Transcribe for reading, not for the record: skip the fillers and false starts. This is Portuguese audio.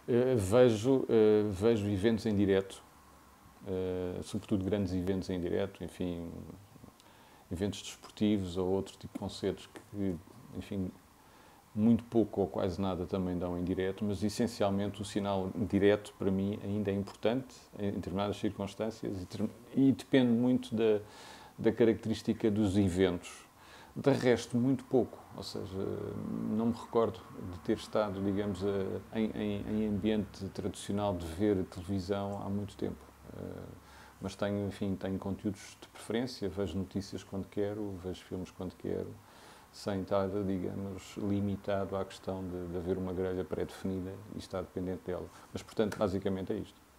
Vejo eventos em direto, sobretudo grandes eventos em direto, enfim, eventos desportivos ou outro tipo de concertos que, enfim, muito pouco ou quase nada também dão em direto, mas essencialmente o sinal direto para mim ainda é importante em determinadas circunstâncias e depende muito da característica dos eventos. De resto, muito pouco, ou seja, não me recordo de ter estado, digamos, em ambiente tradicional de ver televisão há muito tempo. Mas tenho, enfim, tenho conteúdos de preferência, vejo notícias quando quero, vejo filmes quando quero, sem estar, digamos, limitado à questão de haver uma grelha pré-definida e estar dependente dela. Mas, portanto, basicamente é isto.